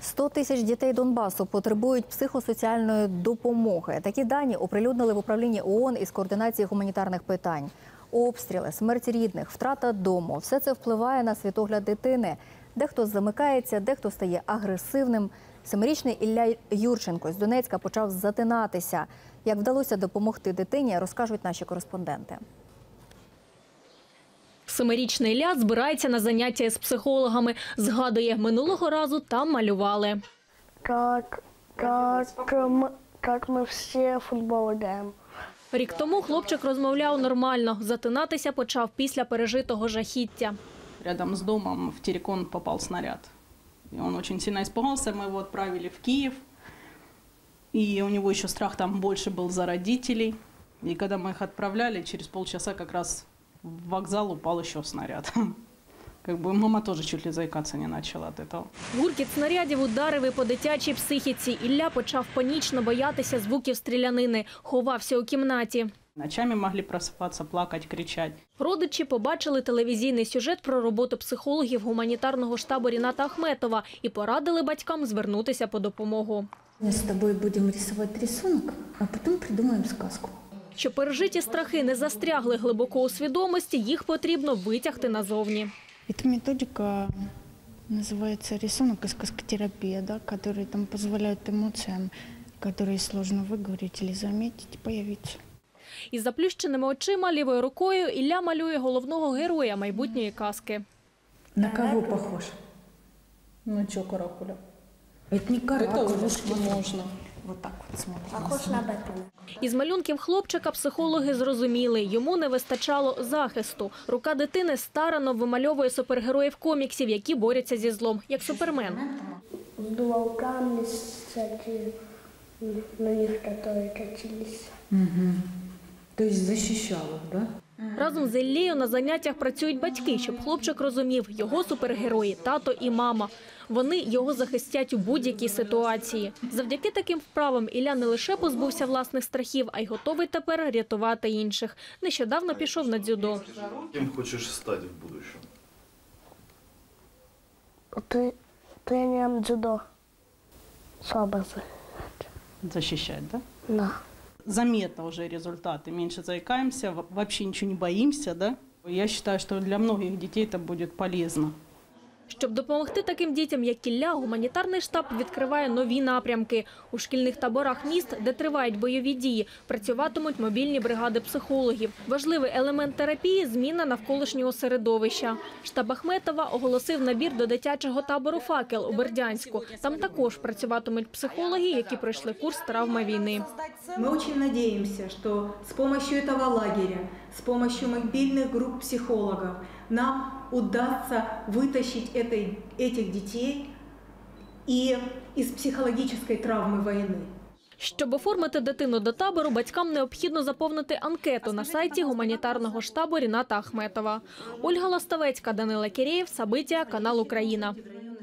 100 тисяч дітей Донбасу потребують психосоціальної допомоги. Такі дані оприлюднили в управлінні ООН із координації гуманітарних питань. Обстріли, смерть рідних, втрата дому – все це впливає на світогляд дитини. Дехто замикається, дехто стає агресивним. 7-річний Ілля Юрченко з Донецька почав затинатися. Як вдалося допомогти дитині, розкажуть наші кореспонденти. 7-річний Ілля збирається на заняття з психологами. Згадує, минулого разу там малювали. Як ми всі в футбол граємо. Рік тому хлопчик розмовляв нормально. Затинатися почав після пережитого жахіття. Рядом с домом в Терекон попал снаряд. И он очень сильно испугался. Мы его отправили в Киев. И у него еще страх там больше был за родителей. И когда мы их отправляли, через полчаса как раз в вокзал упал еще снаряд. Как бы мама тоже чуть ли заикаться не начала от этого. Гуркіт снарядів ударив і по дитячій психіці. Ілля почав панічно боятися звуків стрілянини. Ховався у кімнаті. Ночами могли просыпаться, плакать, кричать. Родичі побачили телевізійний сюжет про роботу психологів гуманітарного штабу Ріната Ахметова і порадили батькам звернутися по допомогу. Мы с тобой будем рисовать рисунок, а потом придумаем сказку. Щоб пережиті страхи не застрягли глибоко у свідомості, їх потрібно витягти назовні. Эта методика называется рисунок и сказкотерапия, да, которые там позволяют эмоциям, которые сложно выговорить или заметить, появиться. Із заплющеними очима лівою рукою Ілля малює головного героя майбутньої казки. На кого похож? Ну что, каракуля? Это не каракуля. можно. Вот так вот смотрим. Похож на Бетмена. Із малюнків хлопчика психологи зрозуміли, йому не вистачало захисту. Рука дитини старанно вимальовує супергероїв коміксів, які борються зі злом, як Супермен. Сдувал камни всякие на них, которые катились. То есть защищал их, да? Разом з Іллею на заняттях працюють батьки, щоб хлопчик розумів, його супергерої – тато і мама. Вони його захистять у будь-якій ситуації. Завдяки таким вправам Ілля не лише позбувся власних страхів, а й готовий тепер рятувати інших. Нещодавно пішов на дзюдо. Кем хочешь стать в будущем? Тренером дзюдо. Слабо Защищать, да? на. Заметно уже результаты. Меньше заикаемся, вообще ничего не боимся, да? Я считаю, что для многих детей это будет полезно. Щоб допомогти таким дітям, як Ілля, гуманітарний штаб відкриває нові напрямки. У шкільних таборах міст, де тривають бойові дії, працюватимуть мобільні бригади психологів. Важливий елемент терапії – зміна навколишнього середовища. Штаб Ахметова оголосив набір до дитячого табору «Факел» у Бердянську. Там також працюватимуть психологи, які пройшли курс травми війни. Мы очень надеемся, что с помощью этого лагеря, с помощью мобильных групп психологов нам удастся вытащить этих детей и из психологической травмы войны. Щоб оформити дитину до табору, батькам необхідно заповнити анкету на сайті гуманітарного штабу Ріната Ахметова. Ольга Ластовецька, Данила Кірєєв, Сабиття, канал Україна.